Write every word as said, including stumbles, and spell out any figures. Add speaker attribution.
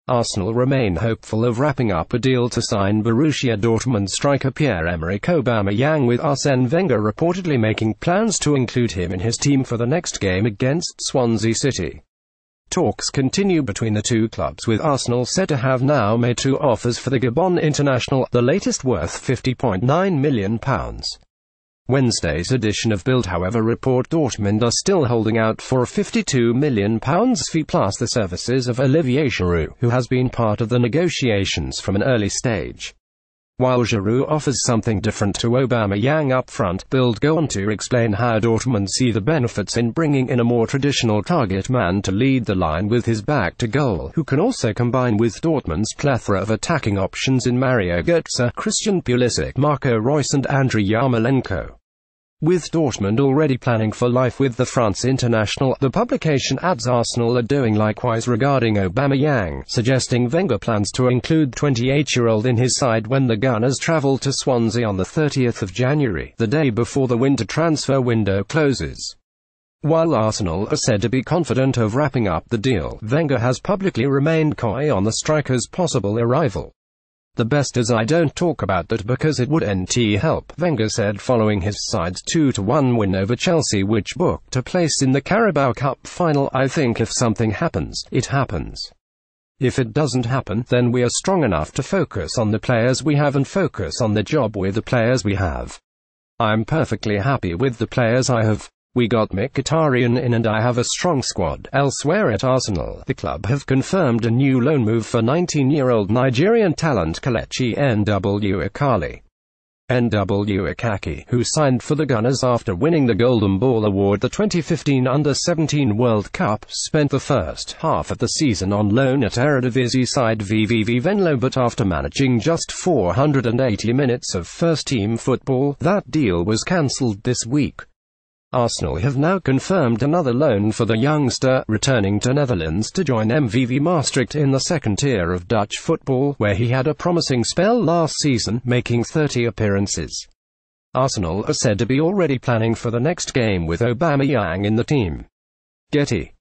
Speaker 1: Arsenal remain hopeful of wrapping up a deal to sign Borussia Dortmund striker Pierre-Emerick Aubameyang, with Arsene Wenger reportedly making plans to include him in his team for the next game against Swansea City. Talks continue between the two clubs, with Arsenal said to have now made two offers for the Gabon international, the latest worth fifty point nine million pounds. Wednesday's edition of Bild, however, report Dortmund are still holding out for a fifty-two million pounds fee plus the services of Olivier Giroud, who has been part of the negotiations from an early stage. While Giroud offers something different to Aubameyang up front, Bild go on to explain how Dortmund see the benefits in bringing in a more traditional target man to lead the line with his back to goal, who can also combine with Dortmund's plethora of attacking options in Mario Götze, Christian Pulisic, Marco Reus and Andriy Yarmolenko. With Dortmund already planning for life with the France international, the publication adds Arsenal are doing likewise regarding Aubameyang, suggesting Wenger plans to include twenty-eight-year-old in his side when the Gunners travel to Swansea on the thirtieth of January, the day before the winter transfer window closes. While Arsenal are said to be confident of wrapping up the deal, Wenger has publicly remained coy on the striker's possible arrival. "The best is I don't talk about that because it would N T help," Wenger said following his side's two to one win over Chelsea, which booked a place in the Carabao Cup final. "I think if something happens, it happens. If it doesn't happen, then we are strong enough to focus on the players we have and focus on the job with the players we have. I'm perfectly happy with the players I have. We got Mkhitaryan in and I have a strong squad." Elsewhere at Arsenal, the club have confirmed a new loan move for nineteen-year-old Nigerian talent Kelechi N W Akali. N W Akaki, who signed for the Gunners after winning the Golden Ball award the twenty fifteen under seventeen World Cup, spent the first half of the season on loan at Eredivisie side V V V Venlo, but after managing just four hundred eighty minutes of first-team football, that deal was cancelled this week. Arsenal have now confirmed another loan for the youngster, returning to Netherlands to join M V V Maastricht in the second tier of Dutch football, where he had a promising spell last season, making thirty appearances. Arsenal are said to be already planning for the next game with Aubameyang in the team. Getty.